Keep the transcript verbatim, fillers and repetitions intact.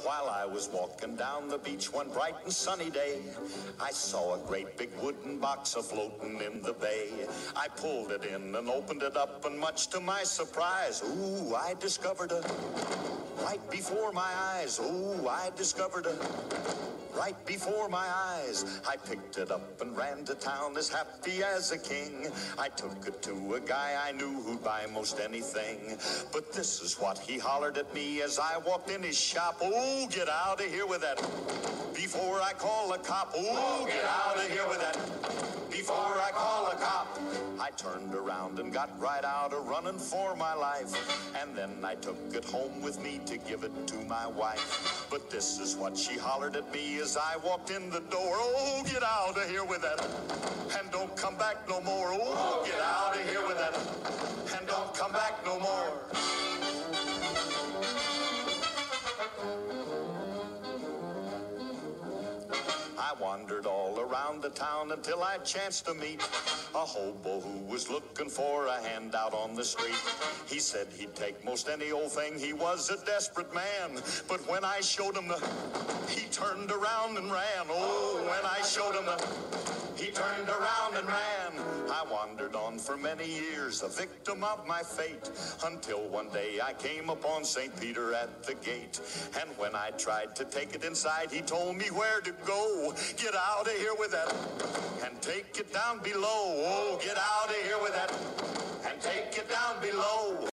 While I was walking down the beach one bright and sunny day, I saw a great big wooden box a-floating in the bay. I pulled it in and opened it up, and much to my surprise, ooh, I discovered a, right before my eyes, ooh, I discovered a, right before my eyes. I picked it up and ran to town as happy as a king. I took it to a guy I knew who'd buy most anything. But this is what he hollered at me as I walked in his shop. Oh, get out of here with that before I call a cop. Oh, get out of here with that before I call a cop. I turned around and got right out of running for my life. And then I took it home with me to give it to my wife. But this is what she hollered at me as I walked in the door. Oh, get out of here with that, and don't come back no more. Oh, get out of here with that, and don't come back no more. I wandered all around the town until I chanced to meet a hobo who was looking for a handout on the street. He said he'd take most any old thing. He was a desperate man. But when I showed him the, he turned around and ran. Oh, when I showed him the, he turned around and ran. I wandered on for many years, a victim of my fate, until one day I came upon Saint Peter at the gate. And when I tried to take it inside, he told me where to go. Get out of here with that, and take it down below. Oh, get out of here with that, and take it down below.